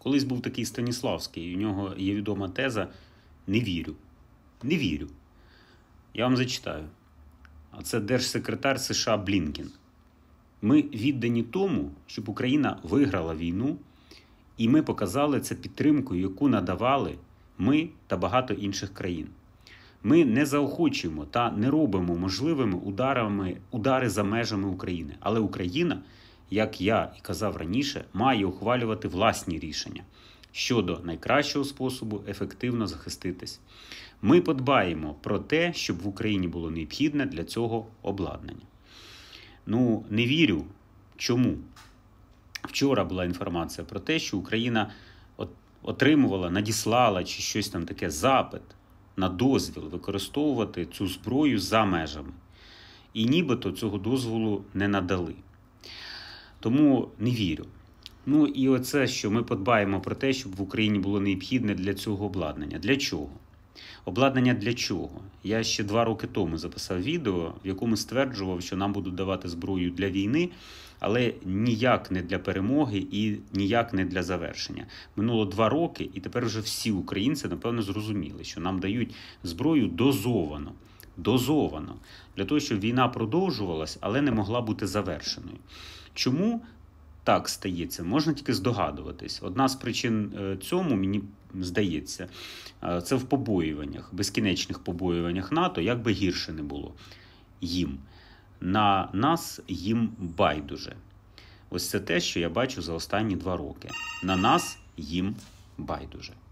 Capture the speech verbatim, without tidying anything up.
Колись був такий Станіславський, і у нього є відома теза «не вірю». Не вірю. Я вам зачитаю. А це держсекретар США Блінкен. Ми віддані тому, щоб Україна виграла війну, і ми показали це підтримкою, яку надавали ми та багато інших країн. Ми не заохочуємо та не робимо можливими ударами, удари за межами України. Але Україна, як я і казав раніше, має ухвалювати власні рішення щодо найкращого способу ефективно захиститись. Ми подбаємо про те, щоб в Україні було необхідне для цього обладнання. Ну, не вірю. Чому? Вчора була інформація про те, що Україна отримувала, надіслала чи щось там таке запит на дозвіл використовувати цю зброю за межами. І нібито цього дозволу не надали. Тому не вірю. Ну і оце, що ми подбаємо про те, щоб в Україні було необхідне для цього обладнання. Для чого? Обладнання для чого? Я ще два роки тому записав відео, в якому стверджував, що нам будуть давати зброю для війни, але ніяк не для перемоги і ніяк не для завершення. Минуло два роки, і тепер вже всі українці, напевно, зрозуміли, що нам дають зброю дозовано. Дозовано. Для того, щоб війна продовжувалась, але не могла бути завершеною. Чому так стається? Можна тільки здогадуватись. Одна з причин цьому, мені здається, це в побоюваннях, безкінечних побоюваннях НАТО, як би гірше не було їм. На нас їм байдуже. Ось це те, що я бачу за останні два роки. На нас їм байдуже.